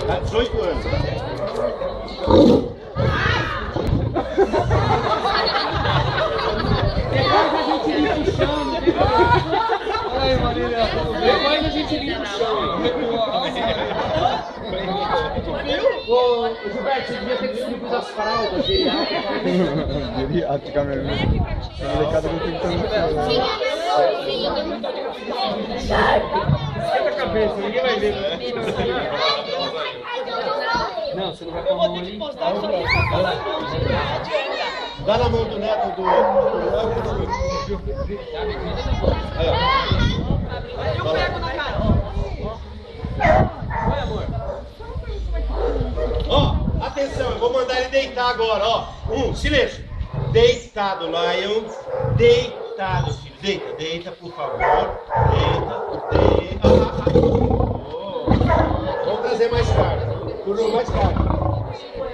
Há 18 anos. Depois a gente limpa o chão, Ai, Marília, depois a gente limpa o chão. Ô, Gilberto, você devia ter distribuído as fraldas Geriátrica mesmo. A molecada não tem tanto. Esquenta a cabeça, ninguém vai ver. Não, você não vai com a mão ali. Dá na mão do neto do... Aí, ó. Eu pego na cara. Vai, amor. Ó, atenção, eu vou mandar ele deitar agora, ó. Silêncio. Deitado, Lion. Deitado, filho. Deita, deita, por favor. Deita, deita. Oh. Vamos trazer mais tarde. Turno mais tarde.